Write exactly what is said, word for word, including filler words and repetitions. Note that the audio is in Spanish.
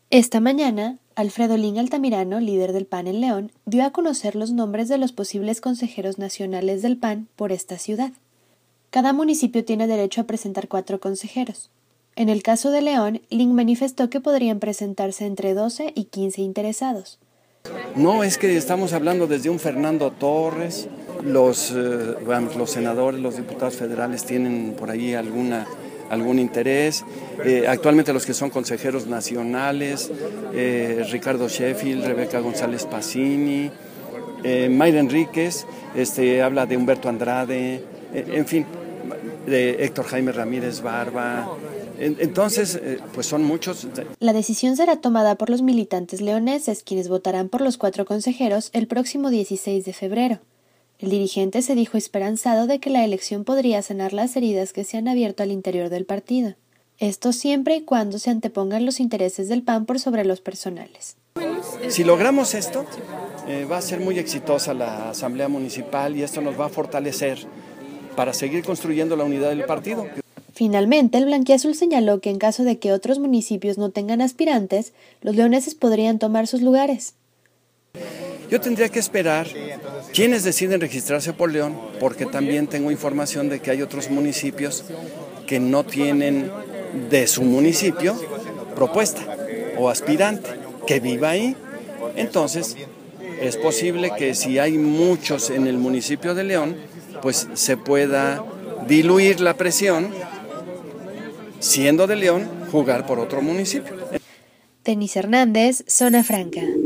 Esta mañana, Alfredo Lin Altamirano, líder del P A N en León, dio a conocer los nombres de los posibles consejeros nacionales del P A N por esta ciudad. Cada municipio tiene derecho a presentar cuatro consejeros. En el caso de León, Lin manifestó que podrían presentarse entre doce y quince interesados. No, es que estamos hablando desde un Fernando Torres, los, eh, bueno, los senadores, los diputados federales tienen por ahí alguna, algún interés. Eh, actualmente los que son consejeros nacionales, eh, Ricardo Sheffield, Rebeca González Pacini, eh, Mayra Enríquez, este, habla de Humberto Andrade, eh, en fin, de Héctor Jaime Ramírez Barba. Entonces, pues son muchos. La decisión será tomada por los militantes leoneses, quienes votarán por los cuatro consejeros el próximo dieciséis de febrero. El dirigente se dijo esperanzado de que la elección podría sanar las heridas que se han abierto al interior del partido. Esto siempre y cuando se antepongan los intereses del P A N por sobre los personales. Si logramos esto, eh, va a ser muy exitosa la Asamblea Municipal y esto nos va a fortalecer para seguir construyendo la unidad del partido. Finalmente, el blanquiazul señaló que en caso de que otros municipios no tengan aspirantes, los leoneses podrían tomar sus lugares. Yo tendría que esperar quienes deciden registrarse por León, porque también tengo información de que hay otros municipios que no tienen de su municipio propuesta o aspirante que viva ahí. Entonces, es posible que si hay muchos en el municipio de León, pues se pueda diluir la presión, siendo de León, jugar por otro municipio. Denise Hernández, Zona Franca.